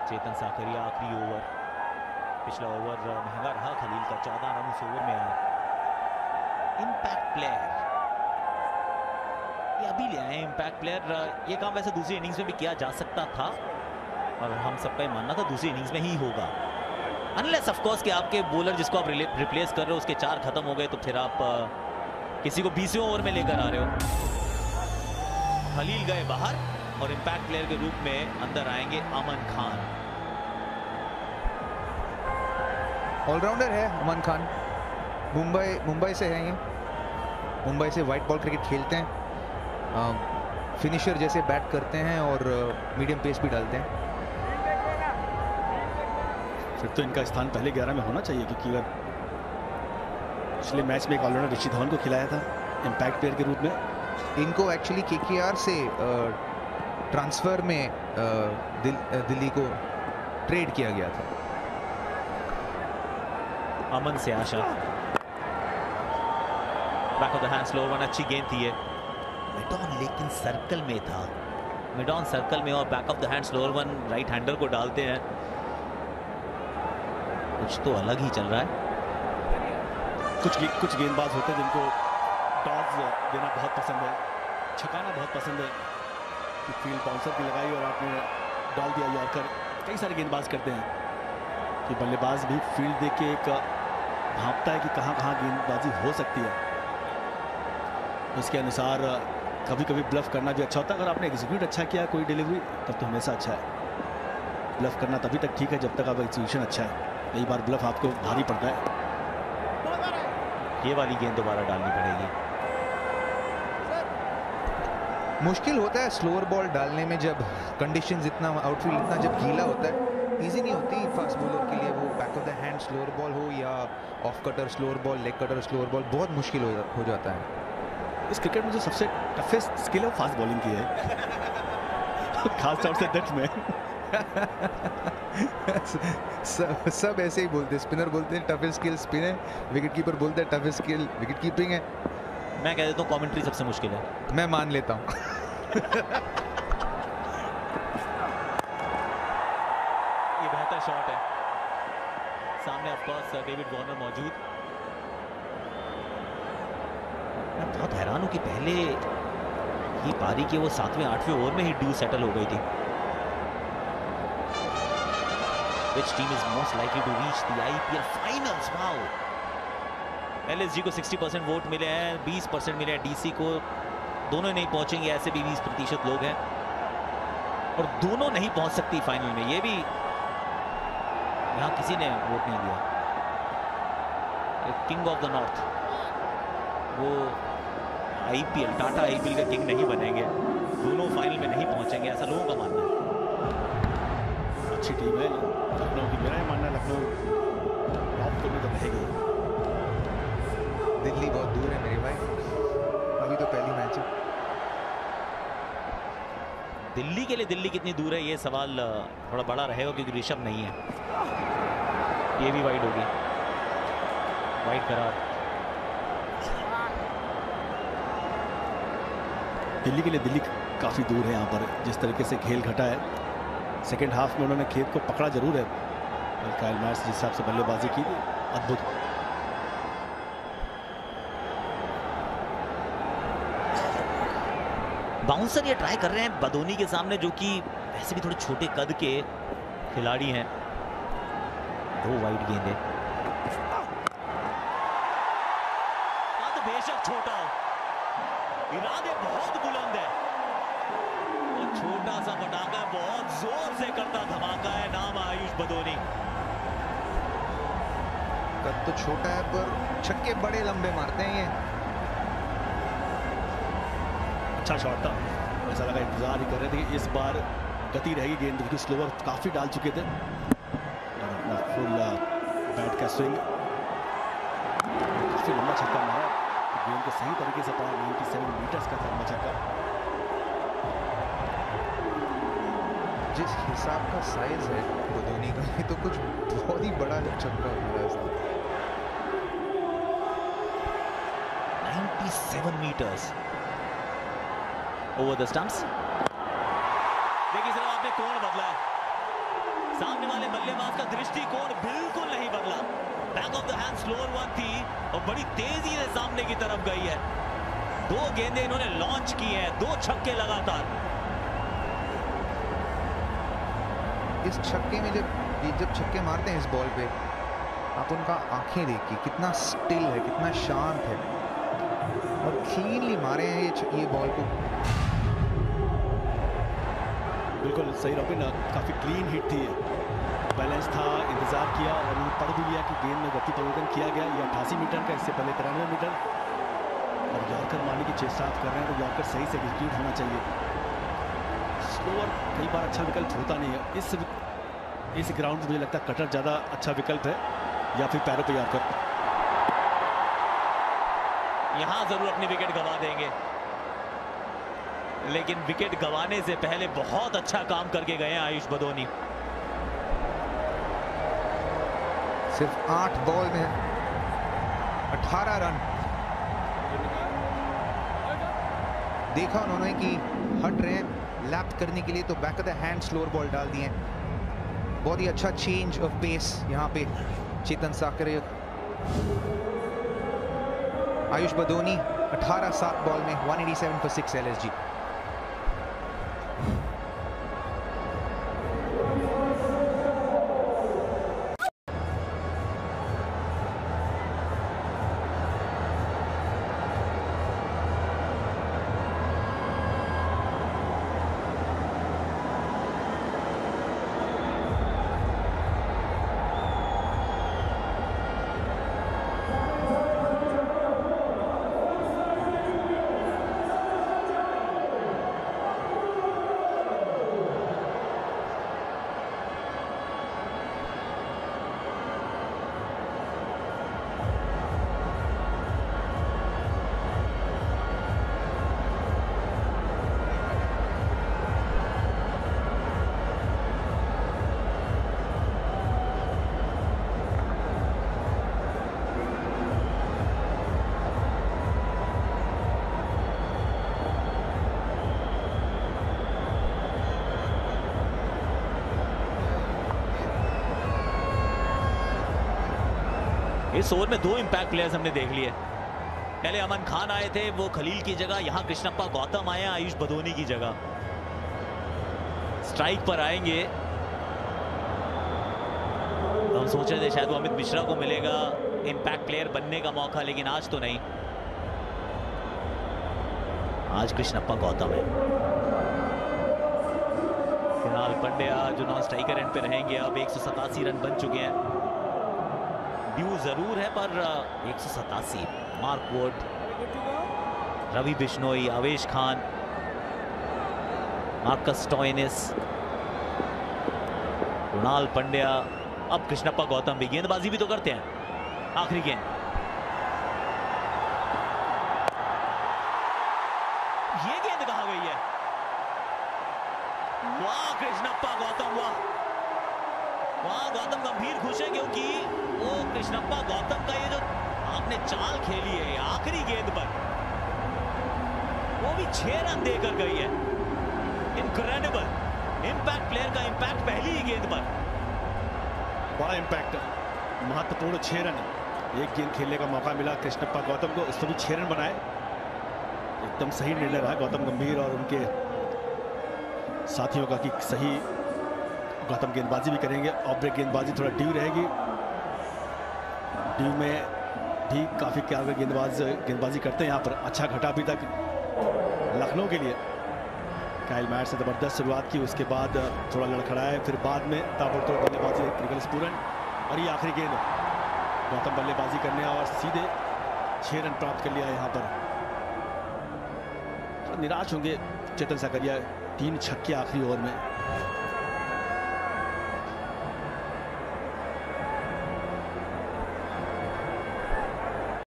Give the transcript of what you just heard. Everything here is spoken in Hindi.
चेतन साकरिया आखिरी ओवर, पिछला ओवर महंगा रहा खलील का, 14 रन उस ओवर में आए। इंपैक्ट प्लेयर ये अभी ले आए इंपैक्ट प्लेयर। ये काम वैसे दूसरी इनिंग्स में भी किया जा सकता था और हम सबका ये मानना था दूसरी इनिंग्स में ही होगा, अनलेस ऑफ कोर्स कि आपके बॉलर जिसको आप रिप्लेस कर रहे हो उसके 4 खत्म हो गए तो फिर आप किसी को 20वें ओवर में लेकर आ रहे हो। खलील गए बाहर और इंपैक्ट प्लेयर के रूप में अंदर आएंगे अमन खान। ऑलराउंडर है अमन खान, मुंबई से है ये, मुंबई से वाइट बॉल क्रिकेट खेलते हैं, फिनिशर जैसे बैट करते हैं और मीडियम पेस भी डालते हैं। फिर तो इनका स्थान पहले 11 में होना चाहिए, क्योंकि अगर पिछले मैच में एक ऑलराउंडर ऋषि धवन को खिलाया था इंपैक्ट प्लेयर के रूप में। इनको एक्चुअली केकेआर से ट्रांसफर में दिल्ली को ट्रेड किया गया था। अमन से आशा, back of the hand slow one, अच्छी गेंद थी ये। मिडॉन लेकिन सर्कल में था, मिडॉन सर्कल में और back of the hand slower one right hander को डालते हैं, कुछ तो अलग ही चल रहा है। कुछ गेंदबाज होते हैं जिनको टॉस देना बहुत पसंद है, छकाना बहुत पसंद है। फील्ड बाउंसर की लगाई और आपने डाल दिया यॉर्कर। कई सारे गेंदबाज करते हैं कि बल्लेबाज भी फील्ड देख के एक भांपता है कि कहां कहां गेंदबाजी हो सकती है, उसके अनुसार कभी कभी ब्लफ करना भी अच्छा होता है। अगर आपने एग्जीक्यूट अच्छा किया कोई डिलीवरी तब तो हमेशा अच्छा है। ब्लफ करना तभी तक ठीक है जब तक आप एग्जीक्यूशन अच्छा है, कई बार ब्लफ आपको भारी पड़ता है। ये वाली गेंद दोबारा डालनी पड़ेगी। मुश्किल होता है स्लोअर बॉल डालने में जब कंडीशंस इतना, आउटफील्ड इतना जब गीला होता है, इजी नहीं होती फास्ट बॉलर के लिए। वो back of the hand slower ball हो या off cutter slower ball, leg cutter slower ball, बहुत मुश्किल हो जाता है। इस क्रिकेट में जो सबसे टफेस्ट स्किल है वो फास्ट बॉलिंग की है खास तौर से डेथ में सब ऐसे ही बोलते हैं, स्पिनर बोलते हैं टफेस्ट स्किल स्पिन है, विकेट कीपर बोलते हैं टफेस्ट स्किल विकेट कीपिंग है। मैं कह देता हूँ कमेंट्री सबसे मुश्किल है, मैं मान लेता हूँ। ये बेहतर शॉट है, सामने ऑफ कोर्स डेविड वार्नर मौजूद। मैं बहुत हैरान हूँ कि पहले ही पारी के वो 7वें 8वें ओवर में ही ड्यू सेटल हो गई थी। Which team is most likely to reach the IPL finals? Wow! LSG को 60% वोट मिले हैं, 20% मिले हैं DC को, दोनों नहीं पहुंचेंगे, ऐसे भी 20% लोग हैं और दोनों नहीं पहुंच सकती फाइनल में। ये भी यहाँ किसी ने वोट नहीं दिया। किंग ऑफ द नॉर्थ, वो IPL टाटा IPL का किंग नहीं बनेंगे, दोनों फाइनल में नहीं पहुंचेंगे, ऐसा लोगों का मानना है। अच्छी टीम है लखनऊ की, मेरा मानना है लखनऊ टॉप 4 में तो रहेगी। दिल्ली बहुत दूर है मेरे भाई, अभी तो पहली मैच है। दिल्ली के लिए दिल्ली कितनी दूर है ये सवाल थोड़ा बड़ा रहेगा क्योंकि ऋषभ नहीं है। ये भी वाइड होगी, वाइड करार। दिल्ली के लिए दिल्ली काफ़ी दूर है यहाँ पर, जिस तरीके से खेल घटा है। सेकेंड हाफ में उन्होंने खेत को पकड़ा जरूर है, काइल मैच जिस हिसाब से बल्लेबाजी की अद्भुत। बाउंसर ये ट्राई कर रहे हैं बदोनी के सामने, जो कि वैसे भी थोड़े छोटे कद के खिलाड़ी हैं। 2 वाइड गेंदें, कद बेशक छोटा हो, इरादे बहुत बुलंद है और छोटा सा पटाखा बहुत जोर से करता धमाका है। नाम आयुष बदोनी। कद तो छोटा है पर छक्के बड़े लंबे मारते हैं ये। अच्छा शॉट था, ऐसा लगा इंतजार ही कर रहे थे कि इस बार गति रहेगी गेंद, क्योंकि स्लोवर काफी डाल चुके थे और अपना फुल बैट का स्विंग, काफी लंबा छक्का मारा, गेंद को सही तरीके से पड़ा। 97 मीटर्स का था लंबा छक्का। जिस हिसाब का साइज है धोनी का, ये तो कुछ बहुत ही बड़ा छक्का मारा है। 97 मीटर्स ओवर द स्टंप्स। देखिए सिर्फ आपने कोण बदला है, सामने वाले बल्लेबाज का दृष्टिकोण बिल्कुल नहीं बदला। Back of the hand slower one थी और बड़ी तेजी से सामने की तरफ गई है। 2 गेंदें इन्होंने लॉन्च की हैं, 2 छक्के लगातार। इस छक्के में जब छक्के मारते हैं इस बॉल पे, आप उनका आंखें देखिए, कितना स्टिल है, कितना शांत है और क्लीनली मारे हैं ये बॉल को। बिल्कुल सही रॉबिन, काफी क्लीन हिट थी, बैलेंस था, इंतजार किया और पढ़ भी लिया कि गेंद में गति परिवर्तन किया गया। ये 88 मीटर का, इससे पहले 93 मीटर, और यॉर्कर मारने की चेष्टा आप कर रहे हैं तो यॉर्कर सही से एग्जीक्यूट होना चाहिए। स्लोअर कई बार अच्छा विकल्प होता नहीं है। इस ग्राउंड में मुझे लगता है कटर ज्यादा अच्छा विकल्प है, या फिर पैरों पे यॉर्कर। यहां जरूर अपनी विकेट गंवा देंगे, लेकिन विकेट गंवाने से पहले बहुत अच्छा काम करके गए हैं आयुष बदोनी। सिर्फ 8 बॉल में 18 रन। देखा उन्होंने कि हट रहे हैं लैप करने के लिए, तो back of the hand slower ball डाल दिए। बहुत ही अच्छा चेंज ऑफ पेस यहाँ पे चेतन साकरे। आयुष बदोनी 18 बॉल में 187 for 6 LSG। इस ओवर में 2 इंपैक्ट प्लेयर्स हमने देख लिए। पहले अमन खान आए थे, वो खलील की जगह, यहां कृष्णप्पा गौतम आए आयुष बदोनी की जगह। स्ट्राइक पर आएंगे, हम सोच रहे थे शायद वो अमित मिश्रा को मिलेगा इंपैक्ट प्लेयर बनने का मौका, लेकिन आज तो नहीं, आज कृष्णप्पा गौतम है। कृणाल पंड्या जो नॉन स्ट्राइकर एंड पे रहेंगे। अब 187 रन बन चुके हैं, ड्यू जरूर है पर 187। Mark Wood, Ravi Bishnoi, Avesh Khan, Marcus Stoinis, Krunal Pandya, अब कृष्णप्पा गौतम भी गेंदबाजी भी तो करते हैं। आखिरी गेंद, ये गेंद कहां गई है? वाह कृष्णप्पा गौतम, वाह वाह। गौतम गंभीर खुश है क्योंकि वो कृष्णप्पा गौतम का ये जो आपने चाल खेली है आखिरी गेंद पर, वो भी 6 रन देकर गई है। इनक्रेडिबल इंपैक्ट प्लेयर का इंपैक्ट पहली ही गेंद पर, बड़ा इंपैक्ट, महत्वपूर्ण 6 रन। एक गेंद खेलने का मौका मिला कृष्णप्पा गौतम को, इस पर भी 6 रन बनाए। एकदम सही निर्णय रहा गौतम गंभीर और उनके साथियों का कि सही गौतम गेंदबाजी भी करेंगे। ऑफ ब्रेक गेंदबाजी थोड़ा ड्यू रहेगी, ड्यू में भी काफी कारगर गेंदबाजी करते हैं यहाँ पर। अच्छा घटा अभी तक लखनऊ के लिए। काइल मैट से जबरदस्त शुरुआत की, उसके बाद थोड़ा लड़खड़ाया, फिर बाद में ताबड़तोड़ बल्लेबाजी निकोलस पूरन, और ये आखिरी गेंद गौतम बल्लेबाजी करने और सीधे 6 रन प्राप्त कर लिया यहाँ पर। निराश होंगे चेतन साकरिया, 3 छक्के आखिरी ओवर में।